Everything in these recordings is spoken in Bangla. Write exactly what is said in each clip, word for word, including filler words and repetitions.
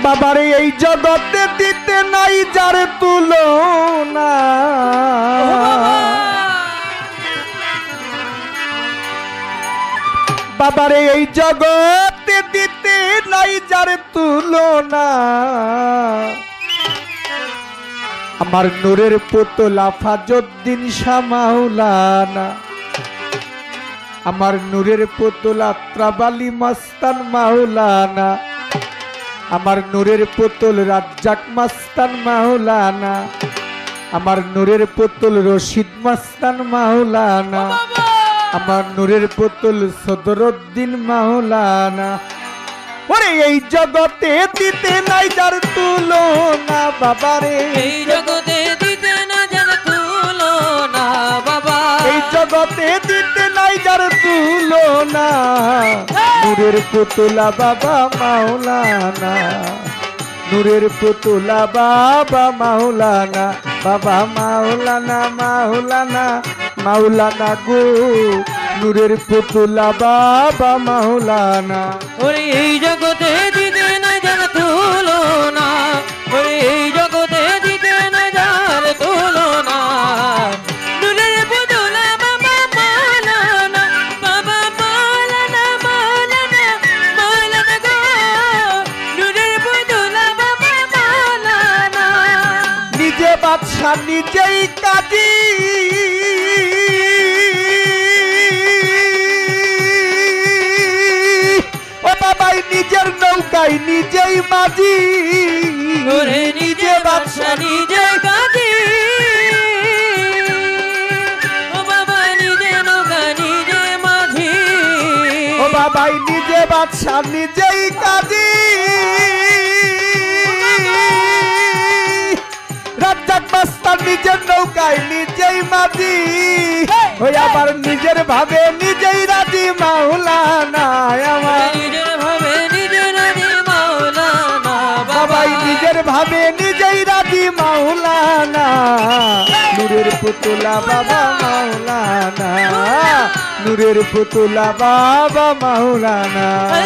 বাবারে এই জগতে দিতে নাই যার তুলনা বাবারে এই জগতে দিতে নাই যার তুলনা আমার নূরের পুতলা ফাজউদ্দিন শাহ মাওলানা আমার নূরের পুতলা ত্রাবালি মস্তান মাওলানা আমার নূরের পুতুল রাজ্জাক মস্তান মাওলানা আমার নূরের পুতুল রশিদ মস্তান মাওলানা আমার নূরের পুতুল সদরউদ্দিন মাওলানা ওরে এই জগতে দিতে নাই যার তুলনা বাবারে এই জগতে দিতে না যার তুলনা বাবা এই জগতে দিতে নাই যার তুলনা নূরের পুতুলা বাবা মাওলানা নূরের পুতুলা বাবা মাওলানা বাবা মাওলানা মাওলানা মাওলানা গো নূরের পুতুলা বাবা মাওলানা ওরে এই জগতে দিতে না যার তুলনা ওরে এই জগতে দিতে না যার তুলনা নূরের পুতুলা বাবা মাওলানা বাবা মাওলানা মাওলানা মাওলানা গো নূরের পুতুলা বাবা মাওলানা নিজে বাদশা নিজেই কাজী ও বাবাই নিজের নৌকায় নিজেই মাঝি ওরে নিজে বাদশা নিজে কাজী ও বাবা নিজে নৌকা নিজে মাঝি ও বাবাই নিজে বাদশা নিজেই কাজী রাজ্জাক মস্তান নিজের নৌকায় নিজেই মাঝি ওই আবার নিজের ভাবে নিজেই রাজি মাওলানা আমার নিজের ভাবে নিজে রাজি মাওলানা বাবাই নিজের ভাবে নিজেই রাজি মাওলানা নূরের পুতুলা বাবা মাওলানা নূরের পুতুলা বাবা মাওলানা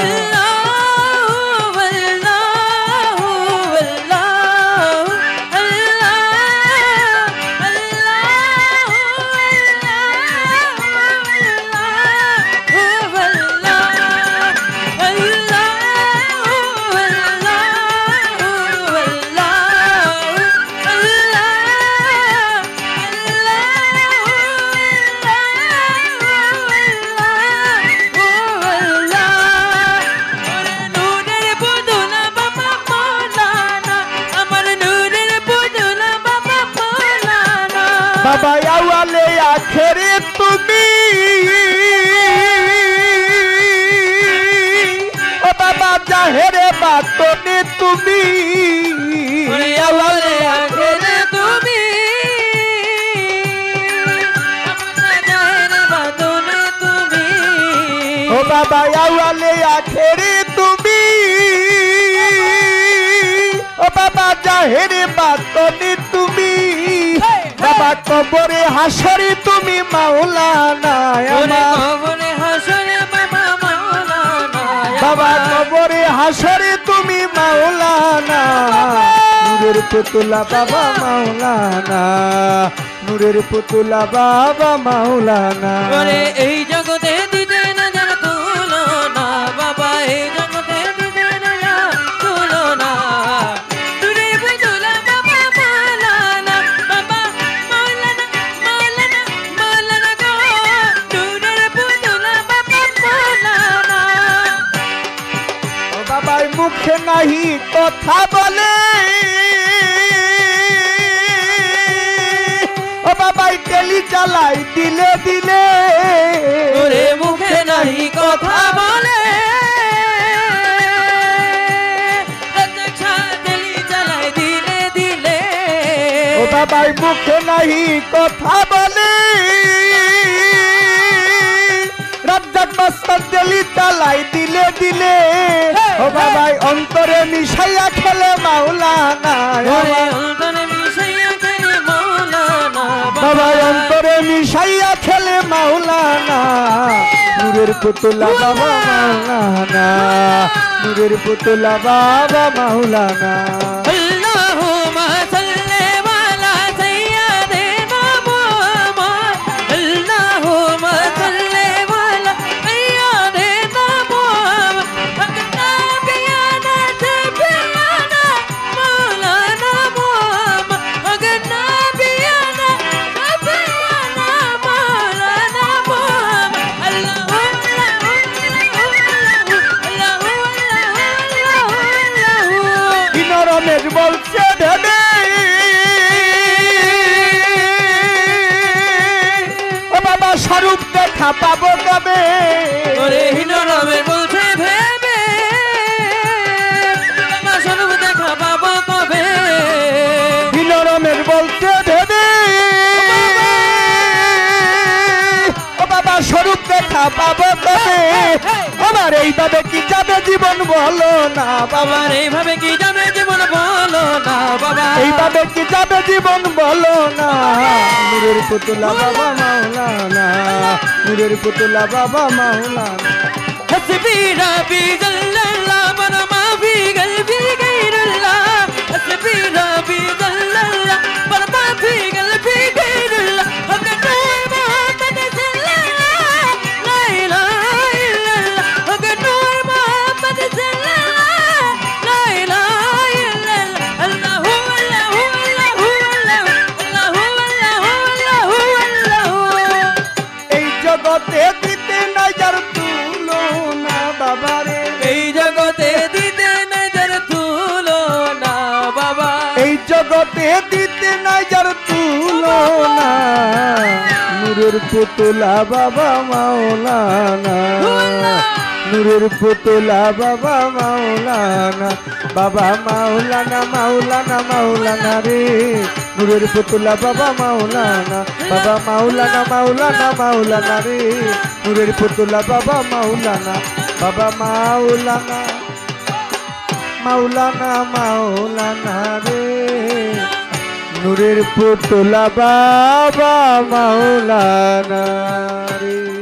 বাবা আওয়ালে আখেরে তুমি ও বাবা জাহেরে বাতনে তুমি আওয়ালে আখেরে তুমি জাহেরে বাতনে তুমি ও বাবা আওয়ালে আখেরে তুমি ও বাবা জাহেরে বাতনে তুমি বাবা কবরে হাসরে তুমি মাওলানা কবরে হাসরে বাবা মাওলানা বাবা কবরে হাসরে তুমি মাওলানা নূরের পুতুলা বাবা মাওলানা নূরের পুতুলা বাবা মাওলানা ওরে এই জগতে দিতে না যার তুলনা বাবা এই জগতে দিতে না যার তুলনা নূরের পুতুলা বাবা মাওলানা বাবা মাওলানা মাওলানা মাওলানা গো নূরের পুতুলা বাবা মাওলানা ও বাবার মুখে নাহি কথা বলে ও বাবাই টেলি চালাই দিলে দিলে ওরে মুখে নাহি কথা বলে চালাই দিলে দিলে ও বাবাই মুখে নাহি কথা বলে রাজ্জাক মস্তান টেলি চালাই দিলে দিলে ও বাবাই অন্তরে মিশাইয়া খেলে মাওলানা বাবাই অন্তরে মিশাইয়া খেলে মাওলানা নূরের পুতুলা বাবা মাওলানা নূরের পুতুলা বাবা মাওলানা अल्लाहुम्मा सल्ली वाला सय्यिदिना मुहम्मद अल्लाहुम्मा सल्ली वाला सय्यिदिना मुहम्मद अगनाबियाना शफीयाना मौलाना मुहम्मद अगनाबियाना शफीयाना मौलाना मुहम्मद अल्लाहु রমেশ বলছে ভেবে ও বাবা স্বরূপ দেখা পাবো কবে ওরে হিনরমে বলছে ভেবে বাবা স্বরূপ দেখা পাবো কবে রমেশ বলছে ভেবে ও বাবা স্বরূপ দেখা পাবো কবে আমার এইভাবে কি যাবে জীবন বলো না বাবা বাবার এইভাবে কি যাবে জীবন বলো না বাবা এইভাবে কি যাবে জীবন বলো না নূরের পুতুলা বাবা মাওলানা নূরের পুতুলা বাবা মাওলানা हस्बी रबी जल्लल्लाह वर मा फी कल्बी गैरुल्लाह हस्बी रबी जल्लल्लाह वर मा फी कल्बी गैरुल्लाह हक नूर मोहम्मद सल्लल्लाह ला इलाहा इल्लल्लाह हक नूर मोहम्मद सल्लल्लाह ला इलाहा इल्लल्लाह अल्लाहु अल्लाहु अल्लाहु अल्लाहु अल्लाहु अल्लाहु এই জগতে দিতে নাই যার তুলনা বাবারে এই জগতে দিতে নজর তুলো না বাবা এই জগতে দিতে নাই যার তুলনা নূরের পুতুলা বাবা মাওলানা নূরের পুতুলা বাবা মাওলানা বাবা মাওলানা মাওলানা মাওলানা রে নূরের পুতুলা বাবা মাওলানা বাবা মাওলানা মাওলানা মাওলানা রে নূরের পুতুলা বাবা মাওলানা বাবা মাওলানা মাওলানা মাওলানা রে নূরের পুতুলা বাবা মাওলানা রে